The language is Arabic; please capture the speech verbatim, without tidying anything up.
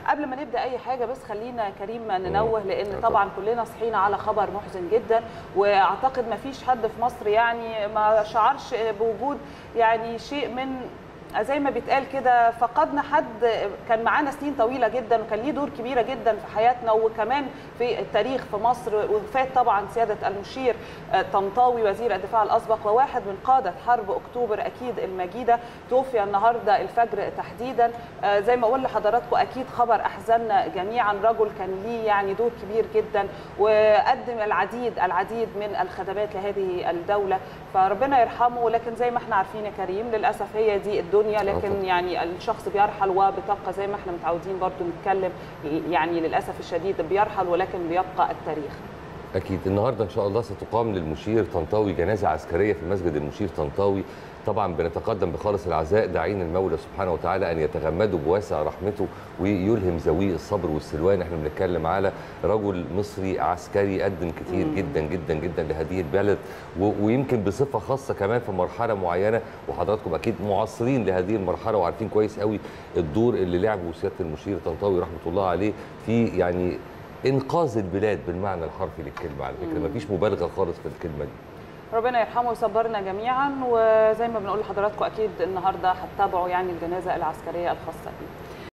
قبل ما نبدا اي حاجه بس خلينا يا كريم ننوه، لان طبعا كلنا صحينا على خبر محزن جدا، واعتقد ما فيش حد في مصر يعني ما شعرش بوجود يعني شيء من زي ما بيتقال كده، فقدنا حد كان معانا سنين طويله جدا وكان ليه دور كبيره جدا في حياتنا وكمان في التاريخ في مصر. وفات طبعا سياده المشير طنطاوي وزير الدفاع الاسبق وواحد من قاده حرب اكتوبر اكيد المجيده، توفي النهارده الفجر تحديدا. زي ما اقول لحضراتكم اكيد خبر احزننا جميعا، رجل كان ليه يعني دور كبير جدا وقدم العديد العديد من الخدمات لهذه الدوله، فربنا يرحمه. لكن زي ما احنا عارفين يا كريم للاسف هي دي الدنيا، لكن يعني الشخص بيرحل وبتبقى زي ما احنا متعودين برضو نتكلم، يعني للاسف الشديد بيرحل ولكن بيبقى التاريخ. اكيد النهارده ان شاء الله ستقام للمشير طنطاوي جنازه عسكريه في مسجد المشير طنطاوي. طبعا بنتقدم بخالص العزاء داعين المولى سبحانه وتعالى ان يتغمده بواسع رحمته ويلهم ذويه الصبر والسلوان. احنا بنتكلم على رجل مصري عسكري قدم كتير مم. جدا جدا جدا لهذه البلد، ويمكن بصفه خاصه كمان في مرحله معينه، وحضراتكم اكيد معاصرين لهذه المرحله وعارفين كويس قوي الدور اللي لعبه سياده المشير طنطاوي رحمه الله عليه في يعني انقاذ البلاد بالمعنى الحرفي للكلمه. على فكره مفيش مبالغه خالص في الكلمه دي. ربنا يرحمه ويصبرنا جميعا، وزي ما بنقول لحضراتكم اكيد النهارده هتتابعوا يعني الجنازه العسكريه الخاصه بيه.